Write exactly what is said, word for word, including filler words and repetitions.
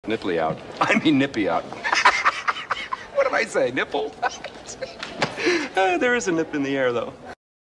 Nipply out. I mean nippy out. What did I say? Nipple? uh, there is a nip in the air, though.